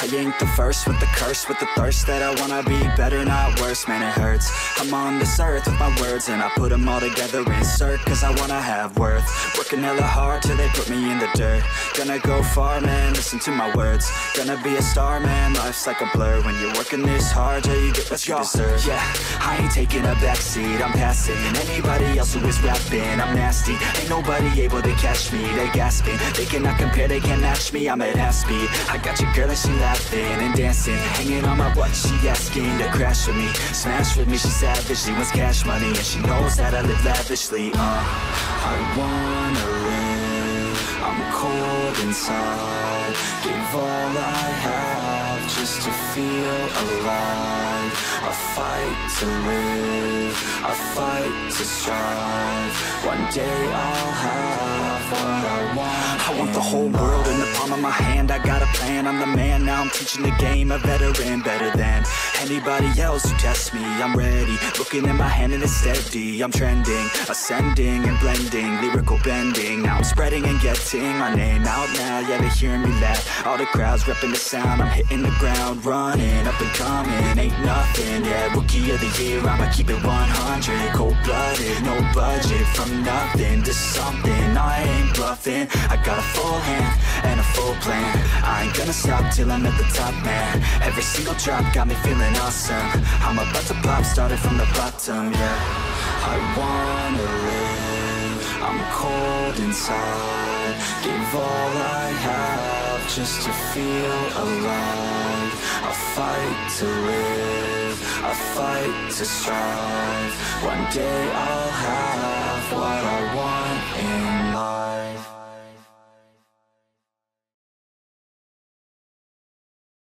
I ain't the first with the curse, with the thirst that I wanna be better, not worse, man it hurts. I'm on this earth with my words and I put them all together, insert, cause I wanna have worth. Working hella hard till they put me in the dirt. Gonna go far, man, listen to my words. Gonna be a star, man, life's like a blur. When you're working this hard, yeah, you get what you deserve. Yeah, I ain't taking a backseat, I'm passing anybody else who is rapping. I'm nasty, ain't nobody able to catch me. They gasping, they cannot compare, they can't match me. I'm at half speed, I got your girl and she laughing and dancing, hanging on my butt, she asking to crash with me, smash with me. She savage, she wants cash money and she knows that I live lavishly. I wanna live, I'm cold inside. Give all I have just to feel alive. I fight to live, I fight to strive. One day I'll have what I want. I want the whole world in the palm of my hand. I got a plan, I'm the man. Now I'm teaching the game, a veteran, better than anybody else who tests me. I'm ready, looking at my hand and it's steady. I'm trending, ascending and blending, lyrical bending. Now I'm spreading and getting my name out now. Yeah, they hearing me laugh, all the crowds repping the sound. I'm hitting the ground, running, up and coming, ain't nothing. Yeah, rookie of the year, I'ma keep it 100. Cold-blooded, no budget, from nothing to something. I ain't bluffing, I got a full hand and a full plan. I ain't gonna stop till I'm at the top, man. Every single drop got me feeling awesome. I'm about to pop, started from the bottom, yeah. I wanna live, I'm cold inside. Give all I have just to feel alive. I fight to live, I fight to strive. One day I'll have what I want in life.